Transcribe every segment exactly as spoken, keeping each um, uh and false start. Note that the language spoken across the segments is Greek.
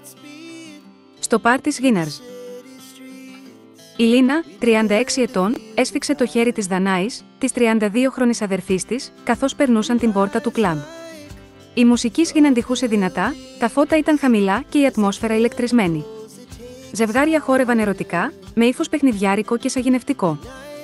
Στο μπαρ της Guinness. Η Λίνα, τριάντα έξι ετών, έσφιξε το χέρι της Δανάης, της τριανταδύοχρονης αδερφής της, καθώς περνούσαν την πόρτα του κλαμπ. Η μουσική σγυναντιχούσε δυνατά, τα φώτα ήταν χαμηλά και η ατμόσφαιρα ηλεκτρισμένη. Ζευγάρια χόρευαν ερωτικά, με ύφος παιχνιδιάρικο και σαγηνευτικό.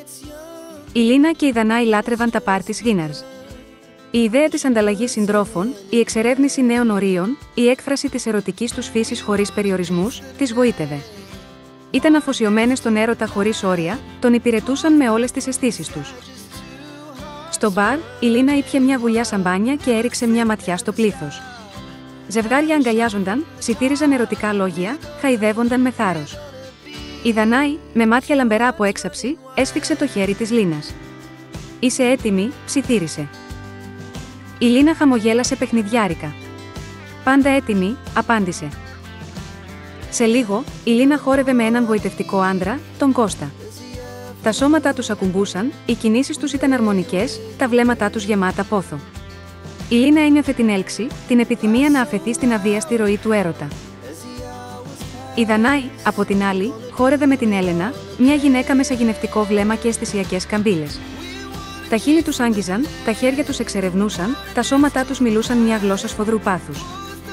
Η Λίνα και η Δανάη λάτρευαν τα μπαρ της Guinness. Η ιδέα της ανταλλαγής συντρόφων, η εξερεύνηση νέων ορίων, η έκφραση της ερωτικής τους φύσης χωρίς περιορισμούς, τις γοήτευε. Ήταν αφοσιωμένες στον έρωτα χωρίς όρια, τον υπηρετούσαν με όλες τις αισθήσεις τους. Στο μπαρ, η Λίνα ήπιε μια γουλιά σαμπάνια και έριξε μια ματιά στο πλήθος. Ζευγάρια αγκαλιάζονταν, ψιθύριζαν ερωτικά λόγια, χαϊδεύονταν με θάρρος. Η Δανάη, με μάτια λαμπερά από έξαψη, έσφιξε το χέρι της Λίνας. «Είσαι έτοιμη?» ψιθύρισε. Η Λίνα χαμογέλασε παιχνιδιάρικα. «Πάντα έτοιμη», απάντησε. Σε λίγο, η Λίνα χόρευε με έναν γοητευτικό άντρα, τον Κώστα. Τα σώματά τους ακουμπούσαν, οι κινήσεις τους ήταν αρμονικές, τα βλέμματά τους γεμάτα πόθο. Η Λίνα ένιωθε την έλξη, την επιθυμία να αφαιθεί στην αβίαστη ροή του έρωτα. Η Δανάη, από την άλλη, χόρευε με την Έλενα, μια γυναίκα με σαγηνευτικό βλέμμα και αισθησιακές καμπύλες. Τα χείλη τους άγγιζαν, τα χέρια τους εξερευνούσαν, τα σώματά τους μιλούσαν μια γλώσσα σφοδρού πάθους.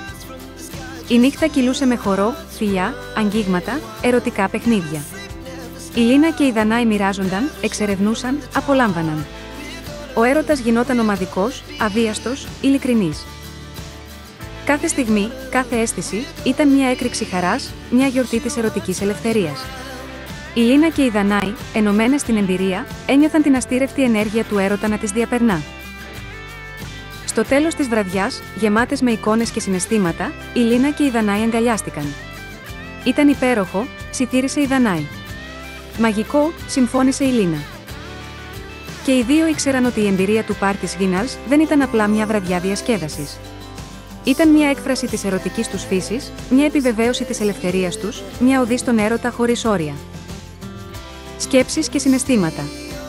Η νύχτα κυλούσε με χορό, φιλιά, αγγίγματα, ερωτικά παιχνίδια. Η Λίνα και η Δανάη μοιράζονταν, εξερευνούσαν, απολάμβαναν. Ο έρωτας γινόταν ομαδικός, αβίαστος, ειλικρινής. Κάθε στιγμή, κάθε αίσθηση, ήταν μια έκρηξη χαράς, μια γιορτή της ερωτικής ελευθερίας. Η Λίνα και η Δανάη, ενωμένες στην εμπειρία, ένιωθαν την αστήρευτη ενέργεια του έρωτα να τις διαπερνά. Στο τέλος της βραδιάς, γεμάτες με εικόνες και συναισθήματα, η Λίνα και η Δανάη αγκαλιάστηκαν. «Ήταν υπέροχο», ψιθύρισε η Δανάη. «Μαγικό», συμφώνησε η Λίνα. Και οι δύο ήξεραν ότι η εμπειρία του μπαρ της Guinness δεν ήταν απλά μια βραδιά διασκέδασης. Ήταν μια έκφραση της ερωτικής τους φύσης, μια επιβεβαίωση της ελευθερίας τους, μια οδή στον έρωτα χωρίς όρια. Σκέψεις και συναισθήματα.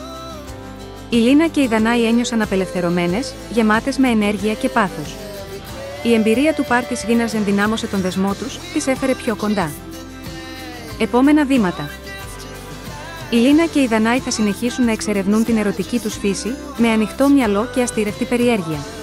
Η Λίνα και η Δανάη ένιωσαν απελευθερωμένες, γεμάτες με ενέργεια και πάθος. Η εμπειρία του μπαρ της Guinness ενδυνάμωσε τον δεσμό τους, τις έφερε πιο κοντά. Επόμενα βήματα. Η Λίνα και η Δανάη θα συνεχίσουν να εξερευνούν την ερωτική τους φύση, με ανοιχτό μυαλό και αστήρευτη περιέργεια.